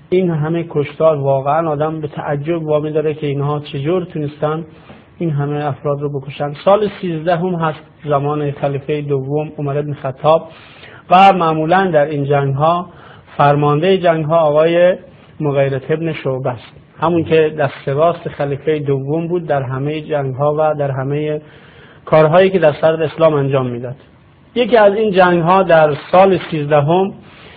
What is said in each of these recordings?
این همه کشتار واقعا آدم به تعجب وامی داره که اینها چجور تونستن این همه افراد رو بکشن. سال 13 هم هست زمان خلیفه دوم عمر بن خطاب و معمولا در این جنگ ها فرمانده جنگ ها آقای مغیرة بن شعبه است، همون که دست راست خلیفه دوم بود در همه جنگ ها و در همه کارهایی که در صدر اسلام انجام میداد. یکی از این جنگ ها در سال 13 هم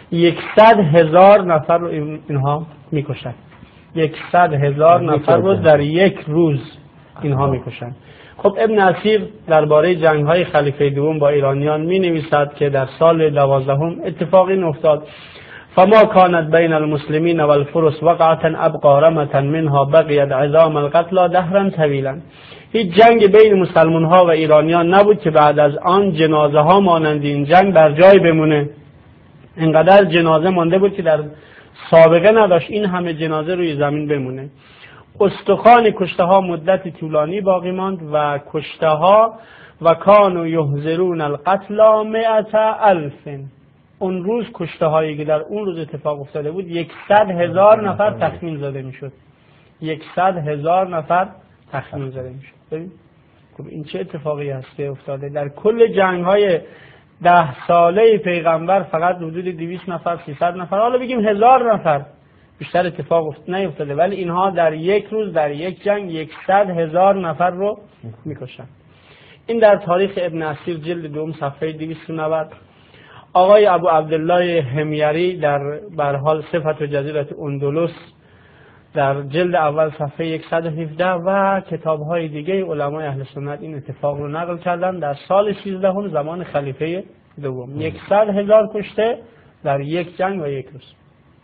100,000 نفر رو اینها میکشن. 100,000 نفر رو در یک روز اینها میکشن. خب ابن اسیر درباره جنگ های خلیفه دوم با ایرانیان می نویسد که در سال 12 اتفاقی افتاد: فما كانت بين المسلمين والفرس وقعة ابقى رمة منها بقيت عظام القتلى دهرا طويلا. هیچ جنگ بین مسلمان ها و ایرانیان نبود که بعد از آن جنازه ها مانند این جنگ بر جای بمونه. اینقدر جنازه مانده بود که در سابقه نداشت این همه جنازه روی زمین بمونه. استخوان کشته ها مدت طولانی باقی ماند و کشته ها و کانوا یحذرون القتل 100,000. اون روز کشته هایی که در اون روز اتفاق افتاده بود 100,000 نفر تخمین زده میشد. 100,000 نفر تخمین زده میشد. ببین خب این چه اتفاقی هست که افتاده؟ در کل جنگ های 10 ساله پیغمبر فقط حدود 200 نفر 300 نفر، حالا بگیم 1000 نفر بیشتر اتفاق نیفتاده، ولی اینها در یک روز در یک جنگ 100,000 نفر رو میکشن. این در تاریخ ابن اسیر جلد دوم صفحه 290. آقای ابو عبدالله حمیری در برحال صفت و جزیرة اندلس در جلد اول صفحه 117 و کتاب‌های دیگه علمای اهل سنت این اتفاق رو نقل کردن. در سال 13 هم زمان خلیفه دوم 100,000 کشته در یک جنگ و یک روز.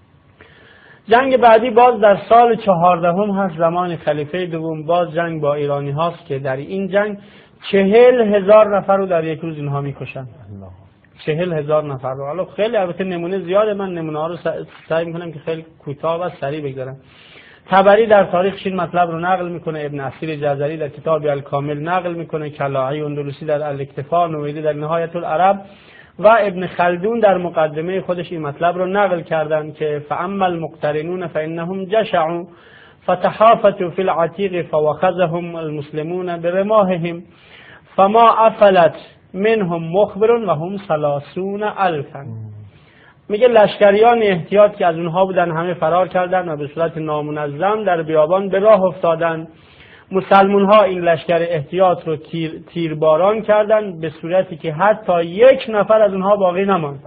جنگ بعدی باز در سال 14 هم هست زمان خلیفه دوم، باز جنگ با ایرانی هاست که در این جنگ 40,000 نفر رو در یک روز اینها میکشن. 40,000 نفر رو. حالا خیلی البته نمونه زیاده، من نمونه ها رو سعی میکنم که خیلی کوتاه و سریع بگذارم. طبری در تاریخ این مطلب رو نقل میکنه، ابن اسیر جزری در کتاب الکامل نقل میکنه، کلاعی اندلسی در الاکتفاء، نویدی در نهایت العرب و ابن خلدون در مقدمه خودش این مطلب رو نقل کردن که فاما المقترنون فانهم جشعوا فتحافتوا في العتیق فوخذهم المسلمون برماحهم فما افلت منهم مخبر و هم 30,000. میگه لشکریان احتیاط که از اونها بودن همه فرار کردن و به صورت نامنظم در بیابان به راه افتادن. مسلمون ها این لشکر احتیاط رو تیرباران کردن به صورتی که حتی یک نفر از اونها باقی نماند.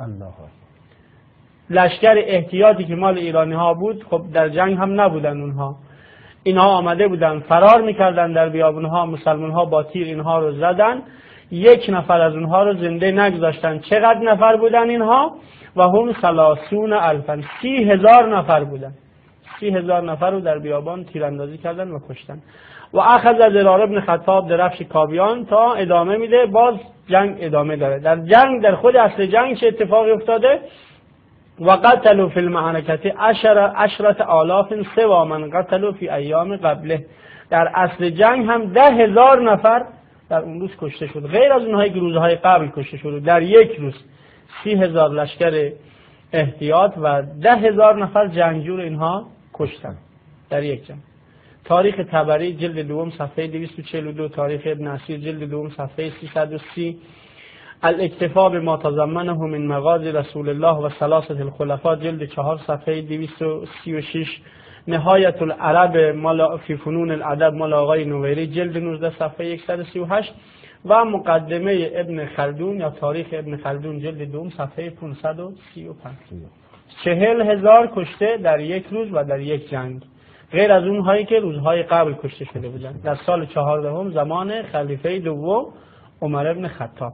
لشکر احتیاطی که مال ایرانی ها بود خب در جنگ هم نبودن اونها، اینها آمده بودن فرار میکردن در بیابان ها، مسلمون ها با تیر اینها رو زدن، یک نفر از اونها رو زنده نگذاشتن. چقدر نفر بودن اینها؟ و هم 30,000. 30,000 نفر بودن. 30,000 نفر رو در بیابان تیراندازی کردن و کشتن. و اخذ زرار ابن خطاب درفش کاویان تا ادامه میده، باز جنگ ادامه داره. در جنگ در خود اصل جنگ چه اتفاقی افتاده؟ و قتلوا فی المعرکه 10,000 سوا من قتلوا فی ایام قبله. در اصل جنگ هم 10,000 نفر در اون روز کشته شد، غیر از اونهایی که روزهای قبل کشته شد. در یک روز 30,000 لشکر احتیاط و 10,000 نفر جنگجو اینها کشتن در یک جنگ. تاریخ طبری جلد دوم صفحه 242، تاریخ ابن اسیر جلد دوم صفحه 330، الاکتفاء بما تضمنه من مغازی رسول الله و ثلاثه الخلفاء جلد 4 صفحه 236، نهایت العرب مال فی فنون الادب مال آقای نویری جلد 19 صفحه 138 و مقدمه ابن خلدون یا تاریخ ابن خلدون جلد دوم صفحه 535. 40,000 کشته در یک روز و در یک جنگ، غیر از اونهایی که روزهای قبل کشته شده بودند. در سال 14 زمان خلیفه دوم عمر ابن خطاب.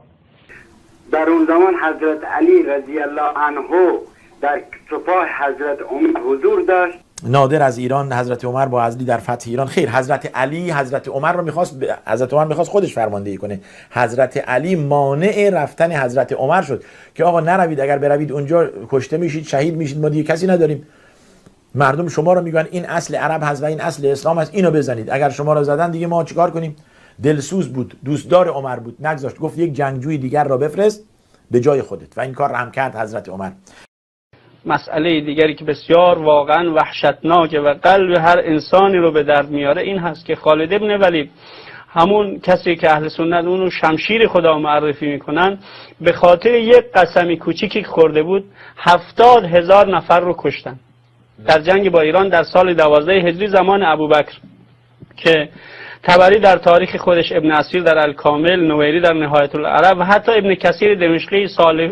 در اون زمان حضرت علی رضی الله عنه در سپاه حضرت عمر حضور داشت. نادر از ایران حضرت عمر با عزلی در فتح ایران. خیر، حضرت علی حضرت عمر رو می‌خواست، حضرت عمر می‌خواست خودش فرماندهی کنه. حضرت علی مانع رفتن حضرت عمر شد که آقا نروید، اگر بروید اونجا کشته میشید، شهید میشید، ما دیگه کسی نداریم. مردم شما رو میگن این اصل عرب هست و این اصل اسلام هست، اینو بزنید. اگر شما رو زدن دیگه ما چیکار کنیم؟ دلسوز بود، دوستدار عمر بود، نگذاشت، گفت یک جنگجوی دیگر را بفرست به جای خودت و این کار رو هم کرد حضرت عمر. مسئله دیگری که بسیار واقعا وحشتناکه و قلب هر انسانی رو به درد میاره این هست که خالد ابن ولید، همون کسی که اهل سنت اونو شمشیر خدا معرفی میکنن، به خاطر یک قسمی کوچیکی که خورده بود 70,000 نفر رو کشتن در جنگ با ایران در سال 12 هجری زمان ابوبکر، که طبری در تاریخ خودش، ابن اسیر در الکامل، نویری در نهایت العرب و حتی ابن کثیر دمشقی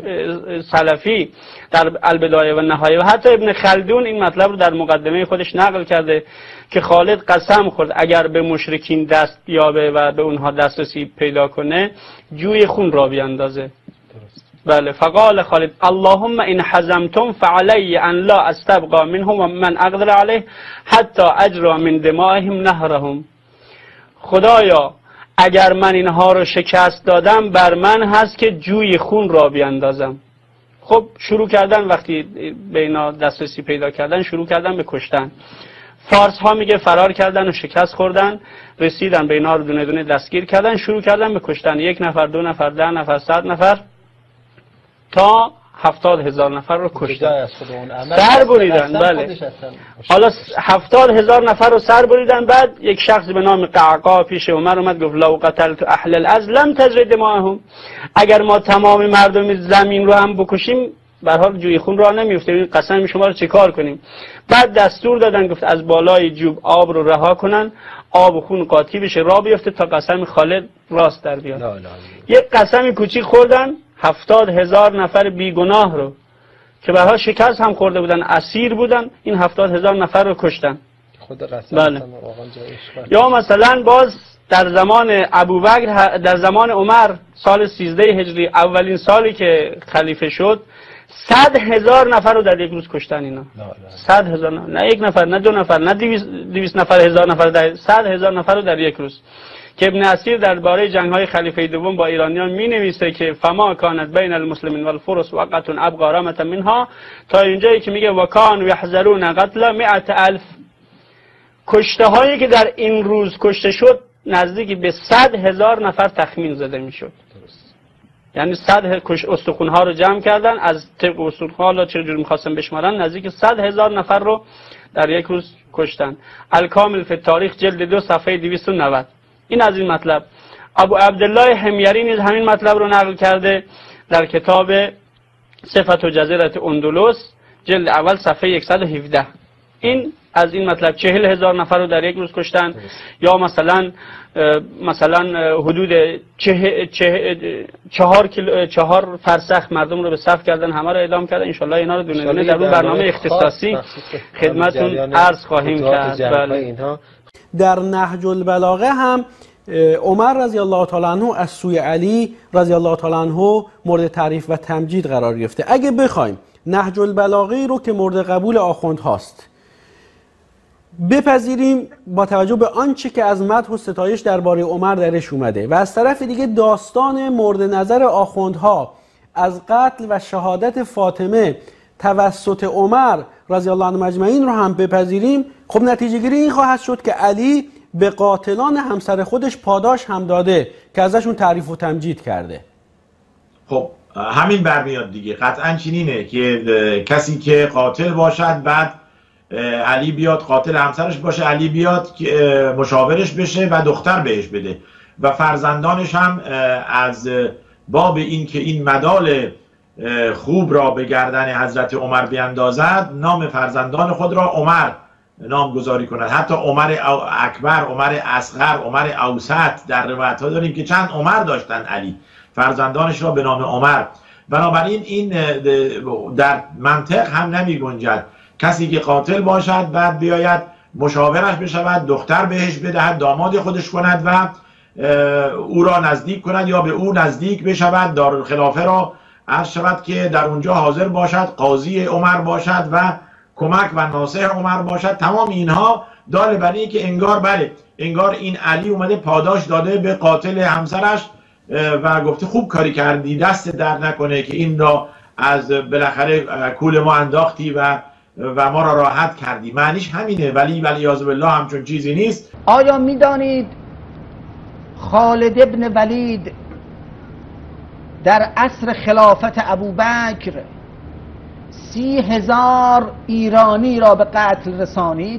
سلفی در البدایه و نهایه و حتی ابن خلدون این مطلب رو در مقدمه خودش نقل کرده که خالد قسم خورد اگر به مشرکین دست بیابه و به اونها دسترسی پیدا کنه جوی خون را بیاندازه. بله، فقال خالد اللهم ان حزمتم فعلی ان لا استبقى منهم و من اقدر علیه حتی اجرى من دمائهم نهرهم. خدایا اگر من اینها رو شکست دادم بر من هست که جوی خون را بیاندازم. خب شروع کردن، وقتی به اینا دسترسی پیدا کردن شروع کردن به کشتن. فارس ها میگه فرار کردن و شکست خوردن، رسیدن به اینا رو دونه دونه دستگیر کردن، شروع کردن به کشتن. 1 نفر، 2 نفر، 10 نفر، 100 نفر تا 70,000 نفر رو کشتن، سر بریدن. بله، حالا 70,000 نفر رو سر بریدن. بعد یک شخص به نام قعقاع پیش عمر اومد گفت لو قتلت اهل الارض لم تجری دماءهم، اگر ما تمام مردم زمین رو هم بکشیم به هر حال جوی خون راه نمیفته، این قسم شما رو چیکار کنیم؟ بعد دستور دادن گفت از بالای جوب آب رو رها کنن، آب و خون قاطی بشه راه بیفته تا قسم خالد راست در بیاد. یک قسم کوچیک خوردن، 70,000 نفر بیگناه رو که به هر حال شکست هم خورده بودن، اسیر بودن، این 70,000 نفر رو کشتن. بله. یا مثلا باز در زمان ابوبکر، در زمان عمر سال 13 هجری، اولین سالی که خلیفه شد، 100,000 نفر رو در یک روز کشتن اینا. 100,000 نه 1 نفر، نه 2 نفر، نه 200 نفر، 1000 نفر، 100,000 نفر رو در یک روز. که ابن اسیر درباره جنگ‌های خلیفه دوم با ایرانیان می‌نویسه که فما کانت بین المسلمین والفرس وقت ابقى رمة منها، تا اینجایی که میگه و کان یحذرون قتل 100,000. کشته هایی که در این روز کشته شد نزدیکی به 100,000 نفر تخمین زده میشد. یعنی 100 استخوان‌ها رو جمع کردن، از طبق استخوان‌ها چه جوری می‌خواستن بشمارن، نزدیک 100,000 نفر رو در یک روز کشتن. الکامل فی تاریخ جلد 2 صفحه 290. این از این مطلب. ابو عبدالله حمیری نیز همین مطلب رو نقل کرده در کتاب صفت و جزیرت اندلس جلد اول صفحه 117. این از این مطلب 40,000 نفر رو در یک روز کشتن. یا مثلا حدود 4 فرسخ مردم رو به صف کردن، همه رو اعدام کردن. انشالله اینا رو دونه دونه در اون برنامه اختصاصی خدمتتون عرض خواهیم کرد. بله. در نهج البلاغه هم عمر رضی الله تعالی عنه از سوی علی رضی الله تعالی عنه مورد تعریف و تمجید قرار گرفته. اگه بخوایم نهج البلاغه رو که مورد قبول آخوند هاست بپذیریم با توجه به آنچه که از مدح و ستایش درباره عمر درش اومده و از طرف دیگه داستان مورد نظر آخوندها از قتل و شهادت فاطمه توسط عمر رضی الله عنه مجمعین رو هم بپذیریم، خب نتیجه گیری این خواهد شد که علی به قاتلان همسر خودش پاداش هم داده که ازشون تعریف و تمجید کرده. خب همین برمیاد دیگه، قطعا چنینه که کسی که قاتل باشد بعد علی بیاد قاتل همسرش باشه، علی بیاد که مشاورش بشه و دختر بهش بده و فرزندانش هم از باب این که این مدال خوب را به گردن حضرت عمر بیندازد نام فرزندان خود را عمر نامگذاری کند. حتی عمر اکبر، عمر اصغر، عمر اوسط در روایت ها داریم که چند عمر داشتن علی، فرزندانش را به نام عمر. بنابراین این در منطق هم نمی گنجد کسی که قاتل باشد بعد بیاید مشاورش بشود، دختر بهش بدهد، داماد خودش کند و او را نزدیک کند یا به او نزدیک بشود، دارالخلافه را عرض شود که در اونجا حاضر باشد، قاضی عمر باشد و کمک و ناصح عمر باشد. تمام اینها دال بر این که انگار این علی اومده پاداش داده به قاتل همسرش و گفته خوب کاری کردی، دست در نکنه که این را از بالاخره کول ما انداختی و ما را راحت کردی. معنیش همینه، ولی عیاذ بالله همچون چیزی نیست. آیا میدانید خالد ابن ولید در عصر خلافت ابوبکر 30,000 ایرانی را به قتل رسانید.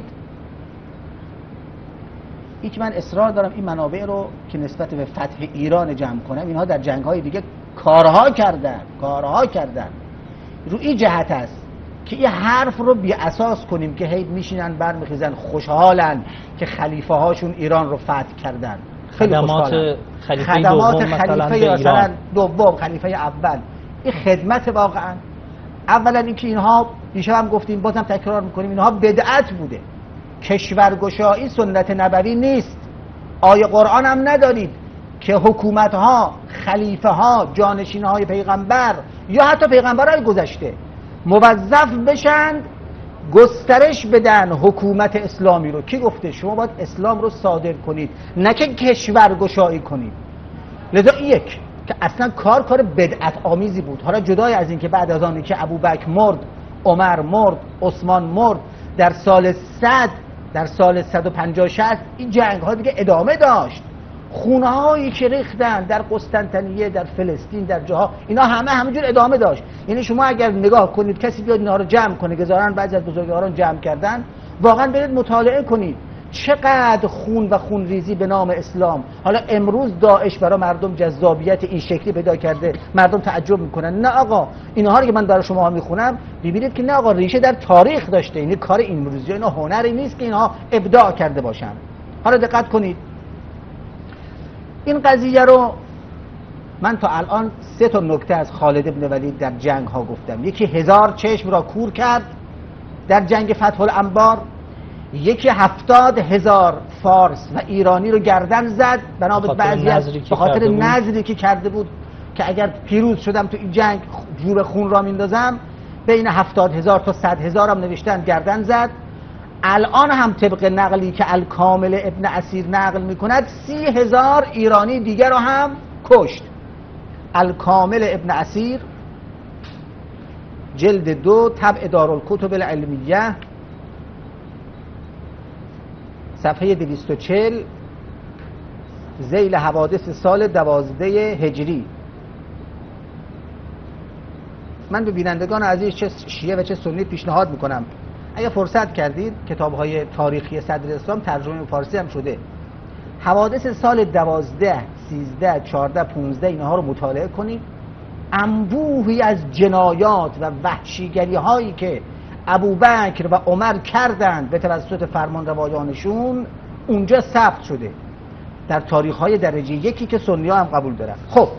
این که من اصرار دارم این منابع رو که نسبت به فتح ایران جمع کنم، اینها در جنگ‌های دیگه کارها کردن. رو این جهت است که این حرف رو بی اساس کنیم که هی میشینن برمیخیزن خوشحالن که خلیفه هاشون ایران رو فتح کردن. خدمات خلیفه مثلا دوم، خلیفه اول، این خدمت واقعا. اولا اینکه اینها دیشب هم گفتیم بازم تکرار میکنیم اینها بدعت بوده. کشورگشایی سنت نبوی نیست. آیه قرآن هم ندارید که حکومت ها، خلیفه ها، جانشین های پیغمبر یا حتی پیغمبرهای گذشته موظف بشند گسترش بدن حکومت اسلامی رو. کی گفته؟ شما باید اسلام رو صادر کنید، نه که کشورگشایی کنید. لذا یک که اصلا کار بدعت آمیزی بود. حالا جدای از این که بعد از آنی که ابوبکر مرد، عمر مرد، عثمان مرد، در سال 100 در سال 150-60 این جنگ ها دیگه ادامه داشت. خونه هایی که ریختن در قسطنطنیه، در فلسطین، در جاها، اینا همینجور ادامه داشت. یعنی شما اگر نگاه کنید کسی بیاد اینا رو جمع کنه که ظاهرا بعضی از بزرگواران جمع کردن، واقعا برید مطالعه کنید چقدر خون و خون ریزی به نام اسلام. حالا امروز داعش برای مردم جذابیت این شکلی پیدا کرده، مردم تعجب میکنن. نه آقا، اینها رو که من برای شما میخونم ببینید که نه آقا، ریشه در تاریخ داشته. این کار امروزی، اینا هنری نیست که اینها ابداع کرده باشن. حالا دقت کنید این قضیه رو من تا الان 3 تا نکته از خالد ابن ولید در جنگ ها گفتم. یکی 1000 چشم را کور کرد در جنگ فتح الانبار، یکی 70,000 فارس و ایرانی رو گردن زد به خاطر نذری که کرده بود که اگر پیروز شدم تو این جنگ جور خون را میندازم. بین 70,000 تا 100,000 هم نوشتن گردن زد. الان هم طبق نقلی که الکامل ابن اسیر نقل میکند 30,000 ایرانی دیگر رو هم کشت. الکامل ابن اسیر جلد 2 طبع دارالکتب العلمیه صفحه 240 ذیل حوادث سال 12 هجری. من به بینندگان عزیز چه شیعه و چه سنی پیشنهاد میکنم اگه فرصت کردید کتاب‌های تاریخی صدر اسلام ترجمه به فارسی هم شده، حوادث سال 12 13 14 15 اینها رو مطالعه کنید. انبوهی از جنایات و وحشیگری هایی که ابوبکر و عمر کردند به توسط فرمانروایانشون اونجا ثبت شده در تاریخ‌های درجه 1 که سنی‌ها هم قبول دارن. خب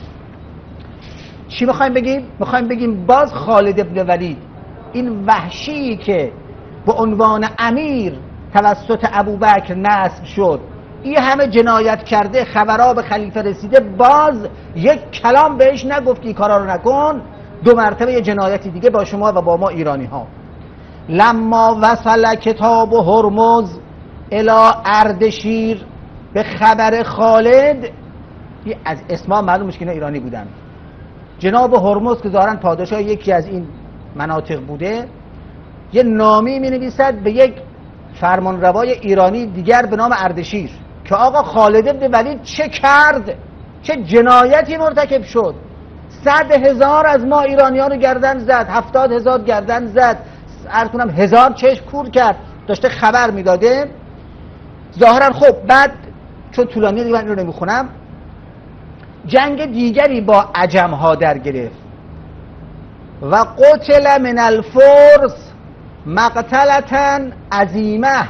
چی می‌خوایم بگیم؟ می‌خوایم بگیم باز خالد ابن ولید این وحشی که به عنوان امیر توسط ابوبکر نصب شد، این همه جنایت کرده، خبرها به خلیفه رسیده، باز یک کلام بهش نگفت این کارا رو نکن. 2 مرتبه جنایتی دیگه با شما و با ما ایرانی ها. لما وصل کتاب هرمز الی اردشیر، به خبر خالد، از اسما معلوم میشه که اینا ایرانی بودن. جناب هرمز که ظاهرا پادشاه یکی از این مناطق بوده، یه نامی می نویسد به یک فرمانروای ایرانی دیگر به نام اردشیر که آقا خالد ابن ولید چه کرد، چه جنایتی مرتکب شد. 100,000 از ما ایرانیان رو گردن زد، 70,000 گردن زد، عرض کنم 1000 چشم کور کرد. داشته خبر میداده. ظاهرا خب بعد چون طولانیه دیگه من رو نمیخونم، جنگ دیگری با عجم ها در گرفت. و قتل من الفرس مقتلتا عظیمه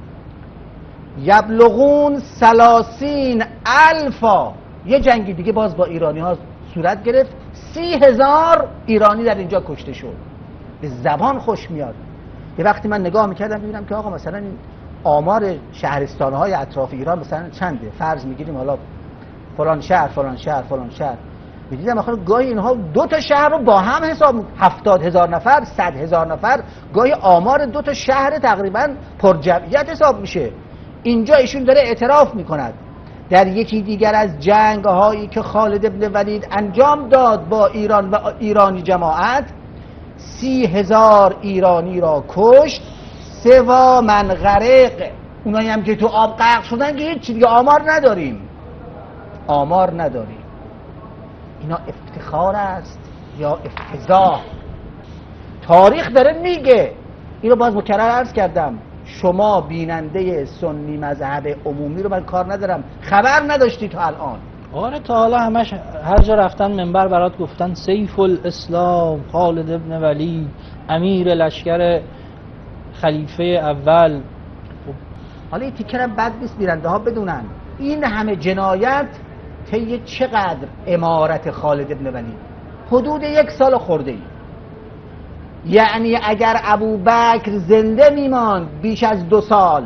یبلغون 30,000. یه جنگی دیگه باز با ایرانی ها صورت گرفت. 30,000 ایرانی در اینجا کشته شد. به زبان خوش میاد. یه وقتی من نگاه میکردم ببینم که آقا مثلا این آمار شهرستانهای اطراف ایران مثلا چنده، فرض میگیریم حالا فلان شهر فلان شهر فلان شهر، میدیدم آخر گاهی اینها 2 تا شهر رو با هم حساب 70,000 نفر 100,000 نفر، گاهی آمار 2 تا شهر تقریبا پر جمعیت حساب میشه. اینجا ایشون داره اعتراف میکند در یکی دیگر از جنگ هایی که خالد ابن ولید انجام داد با ایران و ایرانی جماعت 30,000 ایرانی را کشت. سوا من غرق، اونایی هم که تو آب غرق شدن که هیچ دیگه آمار نداریم. اینا افتخار است یا افتضاح؟ تاریخ داره میگه. اینو باز مکرر عرض کردم، شما بیننده سنی مذهب عمومی رو من کار ندارم، خبر نداشتی تا الان. آره تا حالا همش هر جا رفتن منبر برات گفتن سیف الاسلام خالد ابن ولید، امیر لشکر خلیفه اول. حالا این تیکرم بد نیست بیننده ها بدونن این همه جنایت طی چقدر امارت خالد ابن ولید؟ حدود 1 سال خورده ای. یعنی اگر ابوبکر زنده میماند بیش از 2 سال،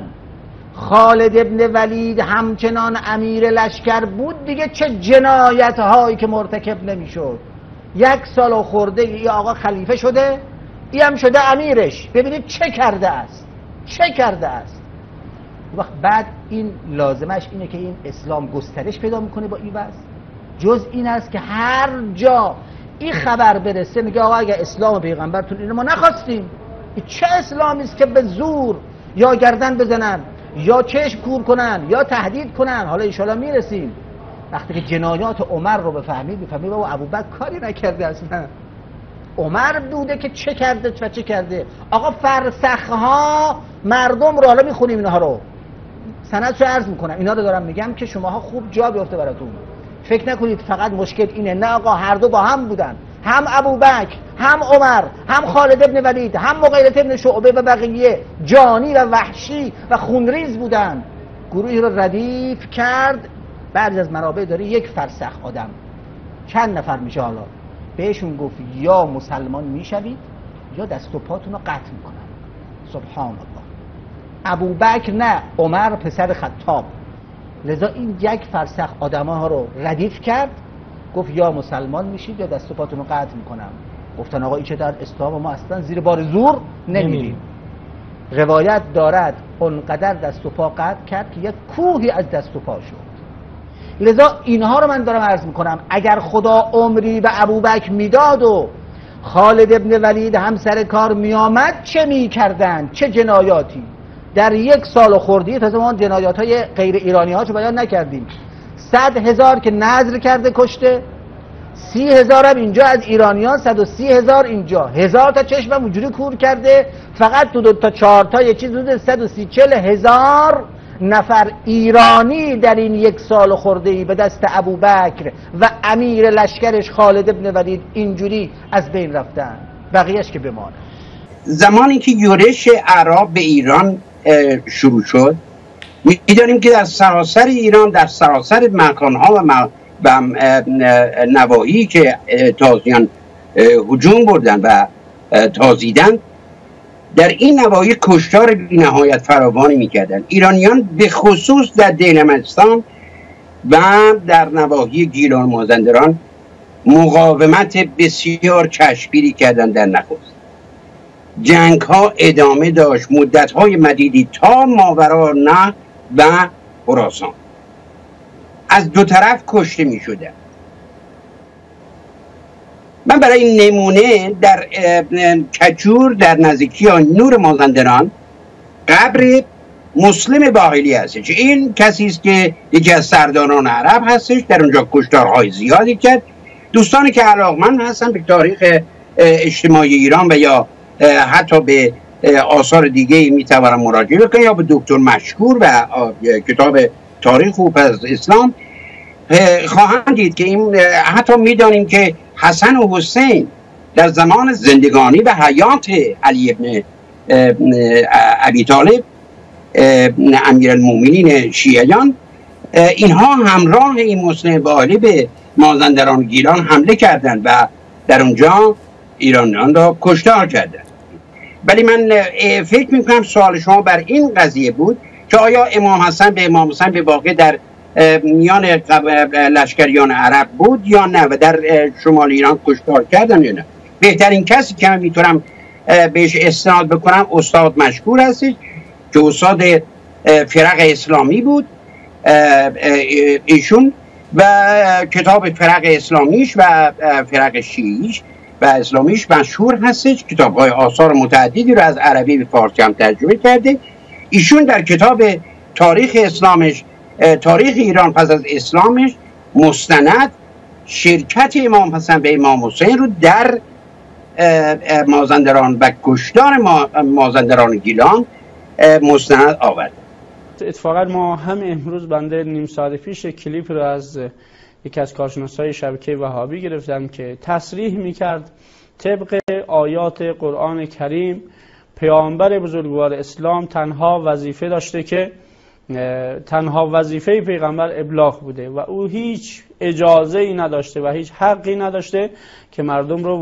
خالد ابن ولید همچنان امیر لشکر بود، دیگه چه جنایت هایی که مرتکب نمیشد. 1 سال خورده ای آقا خلیفه شده، ای هم شده امیرش. ببینید چه کرده است، چه کرده است. وقت بعد این لازمش اینه که این اسلام گسترش پیدا میکنه با این وضع. جز این است که هر جا این خبر برسه میگه آقا اگه اسلام پیغمبرتون اینو ما نخواستیم. این چه اسلامی است که به زور یا گردن بزنن یا چشم کور کنن یا تهدید کنن. حالا ان شاءالله میرسیم. وقتی که جنایات عمر رو بفهمید بابا ابوبکر کاری نکرده اصلا، عمر بوده که چه کرده و چه کرده. آقا فرسخها مردم رو، حالا میخونیم اینها رو، سندشو عرض میکنم، اینا رو دارم میگم که شماها خوب جا بیفته براتون. فکر نکنید فقط مشکل اینه، نه آقا هر دو با هم بودن، هم ابوبکر هم عمر هم خالد ابن ولید هم مغیرة ابن شعبه و بقیه جانی و وحشی و خونریز بودن. گروهی رو ردیف کرد. بعد از منابع داره 1 فرسخ آدم چند نفر میشه، حالا بهشون گفت یا مسلمان میشوید یا دست و پاتون رو قطع میکنن. سبحان الله. ابوبکر نه، عمر پسر خطاب. لذا این 1 فرسخ آدم‌ها رو ردیف کرد، گفت یا مسلمان میشید یا دست و پاتون رو قطع میکنم. گفتن آقا این چه در اسلام ما اصلا زیر بار زور نمیدیم. روایت دارد اونقدر دست و پا قطع کرد که 1 کوهی از دست و پا شد. لذا اینها رو من دارم عرض میکنم. اگر خدا عمری به ابوبکر میداد و خالد ابن ولید هم سر کار میامد، چه میکردن؟ چه جنایاتی در 1 سال خردی. تا زمان جنایات های غیر ایرانی ها چو بیان نکردیم. 100,000 که نذر کرده کشته، 30,000 هم اینجا از ایرانیان، 130,000 اینجا، 1000 تا چشم هم اونجوری کور کرده. فقط تو 2 تا 4 تا یه چیز بوده 130,000 نفر ایرانی در این 1 سال خرده‌ای به دست ابوبکر و امیر لشکرش خالد ابن ولید اینجوری از بین رفتن. بقیهش که بمانه. زمانی که یورش اعراب به ایران شروع شد، می‌دانیم که در سراسر ایران، در سراسر مکان‌ها و نواحی که تازیان هجوم بردن و تازیدن، در این نواحی کشتار بی‌نهایت فراوانی می‌کردند. ایرانیان به خصوص در دیلمستان و در نواحی گیلان مازندران مقاومت بسیار چشمگیری کردند. در نخست جنگ ها ادامه داشت مدت های مدیدی تا ماوراء النهر و خراسان. از 2 طرف کشته می شدن. من برای نمونه در کجور در نزدیکی نور مازندران قبر مسلم باقلی هستش. این کسی است که یکی از سرداران عرب هستش، در اونجا کشتارهای زیادی کرد. دوستانی که علاقمند هستن به تاریخ اجتماعی ایران و یا حتی به آثار دیگه میتونن مراجعه بکنن، یا به دکتر مشکور و کتاب تاریخ و پس اسلام خواهند دید که این حتی میدانیم که حسن و حسین در زمان زندگانی و حیات علی ابن ابی طالب امیرالمومنین شیعیان، اینها همراه این مسلم باقلی به مازندران گیلان حمله کردند و در اونجا ایرانیان را کشتار کردند. ولی من فکر میکنم سوال شما بر این قضیه بود که آیا امام حسن به واقع در میان لشکریان عرب بود یا نه و در شمال ایران کشتار کردن یا نه. بهترین کسی که من میتونم بهش استناد بکنم استاد مشکور هستی که استاد فرق اسلامی بود ایشون، و کتاب فرق اسلامیش و فرق شیعیش و اسلامیش مشهور هستش. کتاب‌های آثار متعددی رو از عربی به فارسی هم ترجمه کرده. ایشون در کتاب تاریخ اسلامش، تاریخ ایران پس از اسلامش، مستند شرکت امام حسن به امام حسین رو در مازندران و کشتار مازندران گیلان مستند آورد. اتفاقا ما هم امروز بنده نیم ساعت پیش کلیپ رو از یکی از کارشناسای شبکه وهابی گرفتم که تصریح میکرد طبق آیات قرآن کریم پیامبر بزرگوار اسلام تنها وظیفه داشته که تنها وظیفه پیغمبر ابلاغ بوده و او هیچ اجازه ای نداشته و هیچ حقی نداشته که مردم رو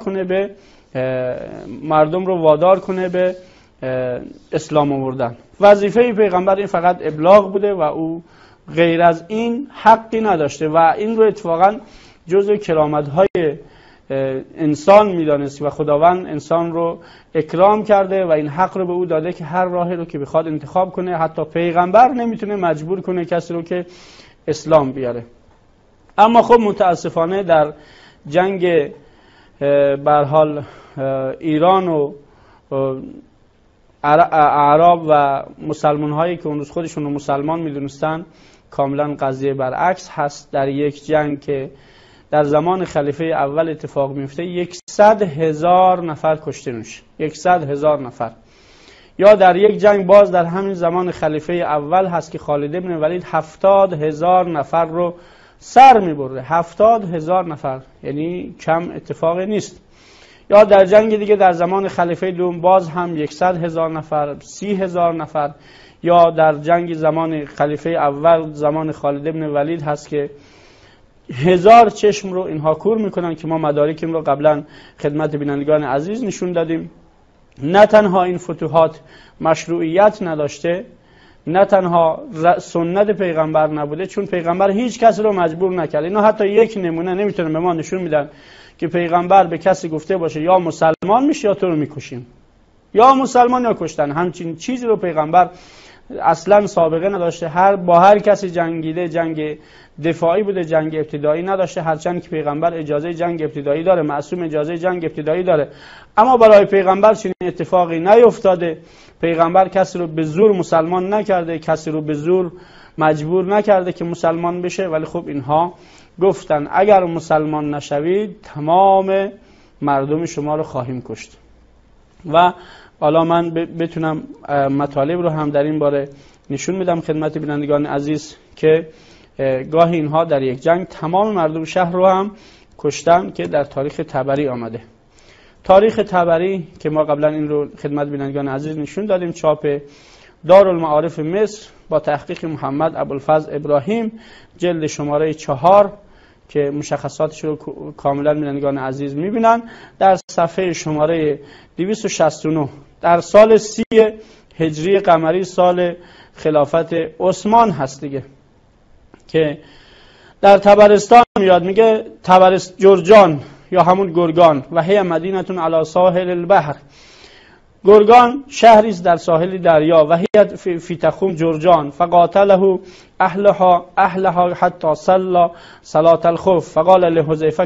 وادار کنه به اسلام آوردن. وظیفه پیغمبر این فقط ابلاغ بوده و او غیر از این حقی نداشته و این رو اتفاقا جزء کرامت‌های انسان میدانست و خداوند انسان رو اکرام کرده و این حق رو به او داده که هر راهی رو که بخواد انتخاب کنه. حتی پیغمبر نمیتونه مجبور کنه کسی رو که اسلام بیاره. اما خب متاسفانه در جنگ به هر حال ایران و اعراب و مسلمان هایی که اون روز خودشون رو مسلمان میدونستن کاملا قضیه برعکس هست. در یک جنگ که در زمان خلیفه اول اتفاق میفته 100,000 نفر کشته میشه، 100,000 نفر. یا در یک جنگ باز در همین زمان خلیفه اول هست که خالد بن ولید 70,000 نفر رو سر میبره. 70,000 نفر یعنی کم اتفاقی نیست. یا در جنگ دیگه در زمان خلیفه دوم باز هم 100,000 نفر، 30,000 نفر. یا در جنگ زمان خلیفه اول زمان خالد بن ولید هست که 1000 چشم رو اینها کور میکنن که ما مدارکیم رو قبلا خدمت بینندگان عزیز نشون دادیم. نه تنها این فتوحات مشروعیت نداشته، نه تنها سنت پیغمبر نبوده، چون پیغمبر هیچ کسی رو مجبور نکرد. اینا حتی یک نمونه نمیتونن به ما نشون میدن که پیغمبر به کسی گفته باشه یا مسلمان میشه یا تو رو میکشیم، یا مسلمان یا کشتن. همچین چیزی رو پیغمبر اصلا سابقه نداشته. با هر کسی جنگیده، جنگ دفاعی بوده، جنگ ابتدایی نداشته. هرچند که پیغمبر اجازه جنگ ابتدایی داره، معصوم اجازه جنگ ابتدایی داره، اما برای پیغمبر چنین اتفاقی نیفتاده. پیغمبر کسی رو به زور مسلمان نکرده، کسی رو به زور مجبور نکرده که مسلمان بشه. ولی خب اینها گفتن اگر مسلمان نشوید تمام مردم شما رو خواهیم کشت. و حالا من بتونم مطالب رو هم در این باره نشون میدم خدمت بینندگان عزیز که گاهی اینها در یک جنگ تمام مردم شهر رو هم کشتن که در تاریخ طبری آمده. تاریخ طبری که ما قبلا این رو خدمت بینندگان عزیز نشون دادیم، چاپ دارالمعارف مصر با تحقیق محمد ابوالفضل ابراهیم، جلد شماره 4 که مشخصاتش رو کاملا بینندگان عزیز میبینن، در صفحه شماره 269 در سال 30 هجری قمری، سال خلافت عثمان هست دیگه، که در طبرستان میاد. میگه جرجان یا همون گرگان و هی مدینتون علی ساحل البحر، گرگان شهری است در ساحل دریا، و هی فی تخوم جرجان فقاتله اهلها حتی صلى صلاة الخوف فقال لحذیفه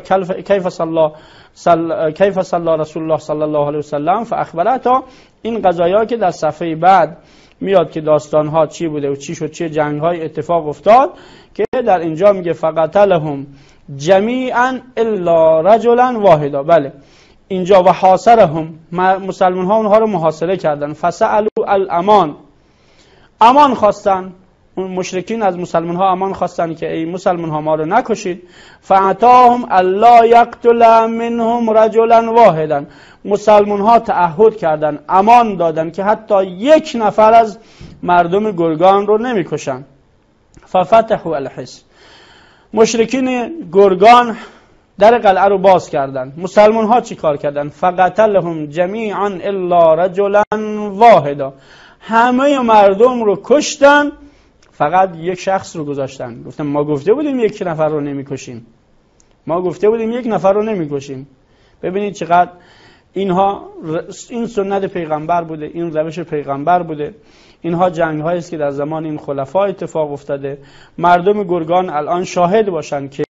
کیف صلى رسول الله صلی الله علیه وسلم فاخبرته. این قضایا که در صفحه بعد میاد که داستانها چی بوده و چی شد، چه جنگ‌های اتفاق افتاد، که در اینجا میگه فقتلهم جمیعا الا رجلا واحدا. بله اینجا و حاصرهم، مسلمان ها اونها رو محاصره کردن. فسألوا الامان، امان خواستن. اون مشرکین از مسلمان ها امان خواستن که ای مسلمان ها ما رو نکشید. فاعطاهم الا یقتل منهم رجلا واحدا، مسلمان ها تعهد کردن، امان دادن که حتی یک نفر از مردم گرگان رو نمیکشن. ففتحوا الحصن، مشرکین گرگان در قلعه رو باز کردن. مسلمان ها چی کار کردن؟ فقتلهم جمیعا الا رجلا واحدا، همه مردم رو کشتن، فقط یک شخص رو گذاشتن. گفتن ما گفته بودیم یک نفر رو نمیکشیم، ما گفته بودیم یک نفر رو نمیکشیم. ببینید چقدر اینها، این سنت پیغمبر بوده، این روش پیغمبر بوده. اینها جنگ هایی است که در زمان این خلفا اتفاق افتاده. مردم گرگان الان شاهد باشن که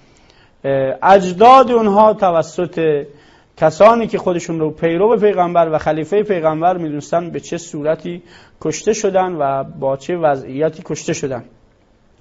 اجداد اونها توسط کسانی که خودشون رو پیرو پیغمبر و خلیفه پیغمبر میدونستن به چه صورتی کشته شدن و با چه وضعیتی کشته شدن.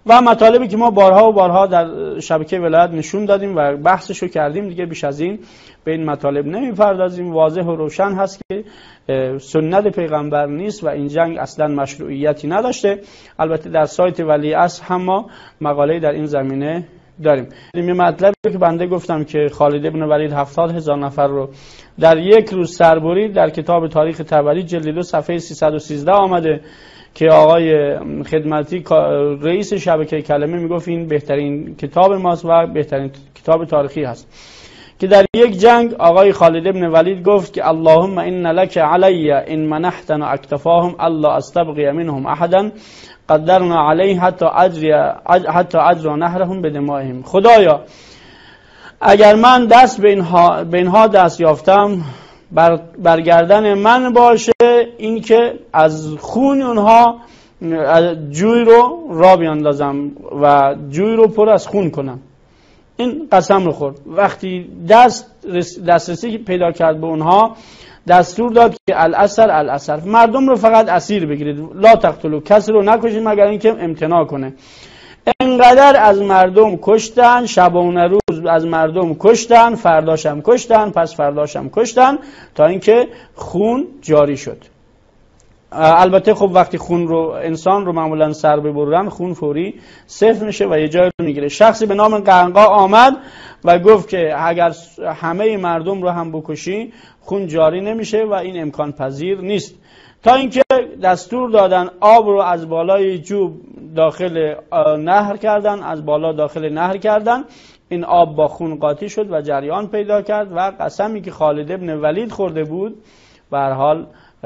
و مطالبی که ما بارها و بارها در شبکه ولایت نشون دادیم و بحثشو کردیم، دیگه بیش از این به این مطالب نمیپردازیم. واضح و روشن هست که سنت پیغمبر نیست و این جنگ اصلا مشروعیتی نداشته. البته در سایت ولیعصر هم ما مقاله در این زمینه داریم. این مطلبی که بنده گفتم که خالد ابن ولید 70,000 نفر رو در یک روز سربرید، در کتاب تاریخ طبری جلد 2 صفحه 313 آمده که آقای خدمتی رئیس شبکه کلمه میگفت این بهترین کتاب ماست و بهترین کتاب تاریخی هست، که در یک جنگ آقای خالد ابن ولید گفت که اللهم ان لك علی ان منحتنا اکتفاهم الله استبقی منهم احدا قدرنا علیه حتی اجرا نهرهم بدمائهم. خدایا اگر من دست به اینها دست یافتم، برگردن من باشه این که از خون اونها جوی رو را بیاندازم و جوی رو پر از خون کنم. این قسم رو خورد. وقتی دسترسی پیدا کرد به اونها، دستور داد که الاسر مردم رو فقط اسیر بگیرید، لا تقتلوا، کسی رو نکشید مگر اینکه امتناع کنه. انقدر از مردم کشتن، شبانه روز از مردم کشتن، فرداشم کشتن، پس فرداشم کشتن، تا اینکه خون جاری شد. البته خب وقتی خون رو انسان رو معمولا سر ببرن، خون فوری صفر میشه و یه جای رو میگیره. شخصی به نام قعنقاع آمد و گفت که اگر همه مردم رو هم بکشی خون جاری نمیشه و این امکان پذیر نیست، تا اینکه دستور دادن آب رو از بالای جوب داخل نهر کردن، از بالا داخل نهر کردن، این آب با خون قاطی شد و جریان پیدا کرد و قسمی که خالد ابن ولید خورده بود به هر حال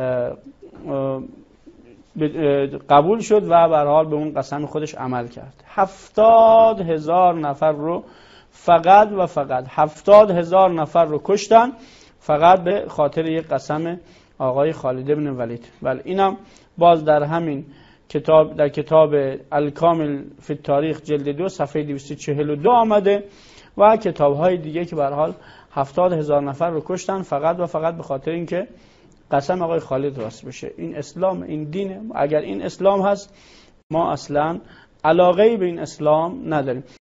قبول شد و به هر حال به اون قسم خودش عمل کرد. 70,000 نفر رو فقط 70,000 نفر رو کشتن فقط به خاطر یک قسم آقای خالد ابن ولید. ولی اینم باز در همین کتاب، در کتاب الکامل فی التاریخ جلد 2 صفحه 242 آمده و کتاب‌های دیگه که به هر حال 70,000 نفر رو کشتن فقط به خاطر اینکه قسم آقای خالد راست بشه. این اسلام، این دینه. اگر این اسلام هست ما اصلا علاقه‌ای به این اسلام نداریم.